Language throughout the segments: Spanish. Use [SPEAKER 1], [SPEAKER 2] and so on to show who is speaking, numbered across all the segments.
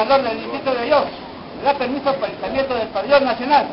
[SPEAKER 1] gobernador del distrito de Dios, me da permiso para el instalamiento del pabellón nacional.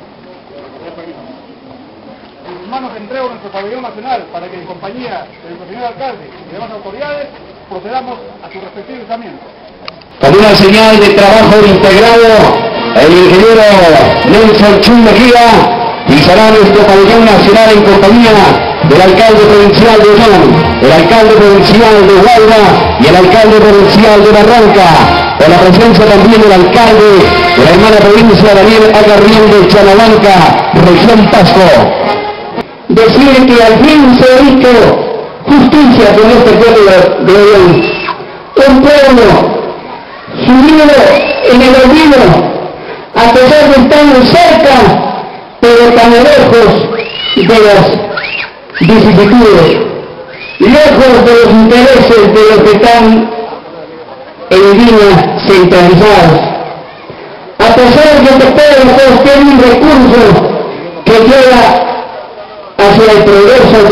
[SPEAKER 1] En sus manos entrego nuestro pabellón nacional para que en compañía del señor alcalde y demás autoridades procedamos a su respectivo izamiento.
[SPEAKER 2] Con una señal de trabajo integrado, el ingeniero Nelson Chun Mejía pisará nuestro pabellón nacional en compañía del alcalde provincial de Ollón, el alcalde provincial de Huayra y el alcalde provincial de Barranca, con la presencia también del alcalde de la hermana provincia Daniel Agarrién de Chanalanca, región Pasco. Decir que al fin se ha visto justicia con este pueblo de Ollón, un pueblo sumido en el olvido, a pesar de estar muy cerca, pero tan lejos de las vicisitudes, lejos de los intereses de los que están en líneas centralizadas. A pesar de que todos tienen un recurso que lleva hacia el progreso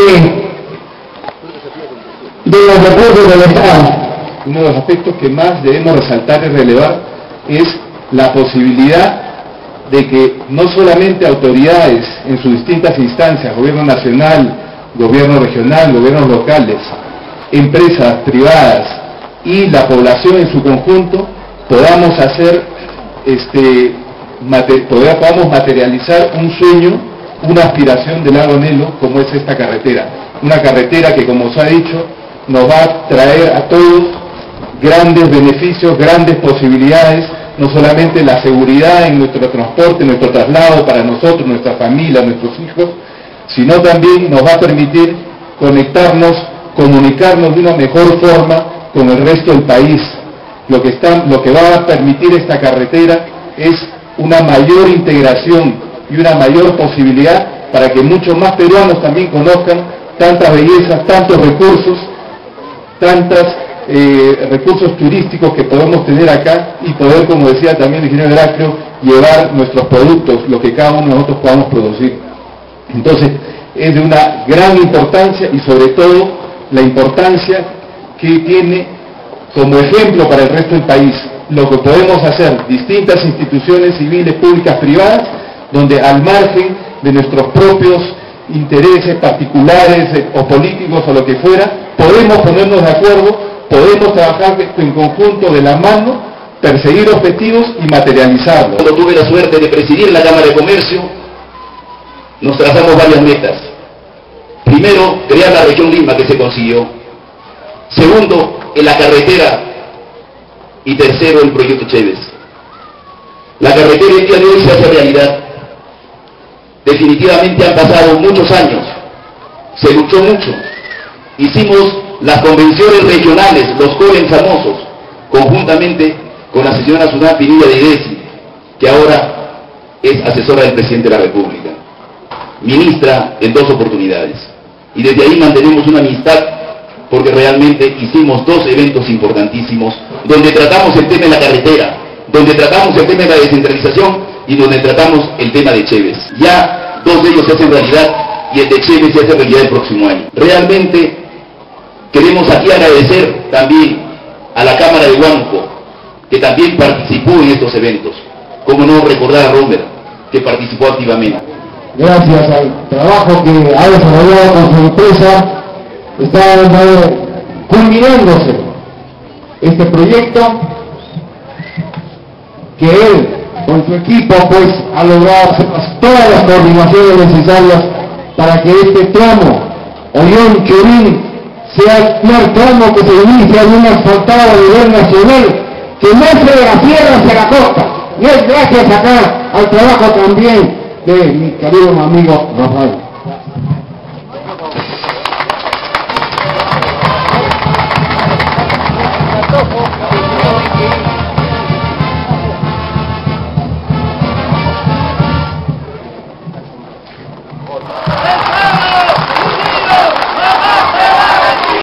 [SPEAKER 2] de los recursos del Estado.
[SPEAKER 3] Uno de los aspectos que más debemos resaltar y relevar es la posibilidad de que no solamente autoridades en sus distintas instancias, gobierno nacional, gobierno regional, gobiernos locales, empresas privadas y la población en su conjunto podamos podamos materializar un sueño, una aspiración de largo anhelo como es esta carretera. Una carretera que, como se ha dicho, nos va a traer a todos grandes beneficios, grandes posibilidades, no solamente la seguridad en nuestro transporte, nuestro traslado para nosotros, nuestra familia, nuestros hijos, sino también nos va a permitir conectarnos, comunicarnos de una mejor forma con el resto del país. Lo que va a permitir esta carretera es una mayor integración y una mayor posibilidad para que muchos más peruanos también conozcan tantas bellezas, tantos recursos, recursos turísticos que podemos tener acá y poder, como decía también el ingeniero Heraclio, llevar nuestros productos, lo que cada uno de nosotros podamos producir. Entonces, es de una gran importancia y sobre todo la importancia que tiene como ejemplo para el resto del país lo que podemos hacer distintas instituciones civiles, públicas, privadas, donde al margen de nuestros propios intereses particulares o políticos o lo que fuera, podemos ponernos de acuerdo, podemos trabajar en conjunto de la mano, perseguir objetivos y materializarlos.
[SPEAKER 2] Cuando tuve la suerte de presidir la Cámara de Comercio, nos trazamos varias metas. Primero, crear la región Lima, que se consiguió. Segundo, en la carretera. Y tercero, el proyecto Chévez. La carretera el día de hoy se hace realidad. Definitivamente han pasado muchos años, se luchó mucho, hicimos las convenciones regionales, los COREN famosos, conjuntamente con la señora Sunat Pinilla de IDESI, que ahora es asesora del presidente de la República, ministra en 2 oportunidades. Y desde ahí mantenemos una amistad porque realmente hicimos 2 eventos importantísimos, donde tratamos el tema de la carretera, donde tratamos el tema de la descentralización y donde tratamos el tema de Chévez. Ya 2 de ellos se hacen realidad y el de Chévez se hace realidad el próximo año. Realmente queremos aquí agradecer también a la Cámara de Huánuco, que también participó en estos eventos. Cómo no recordar a Romer, que participó activamente.
[SPEAKER 4] Gracias al trabajo que ha desarrollado con su empresa, está culminándose este proyecto que él con su equipo pues ha logrado hacer todas las coordinaciones necesarias para que este tramo Ollón-Chorín sea el primer tramo que se inicia en un asfaltado a nivel nacional que no se de la sierra hacia la costa, y es gracias acá al trabajo también de mi querido amigo Rafael.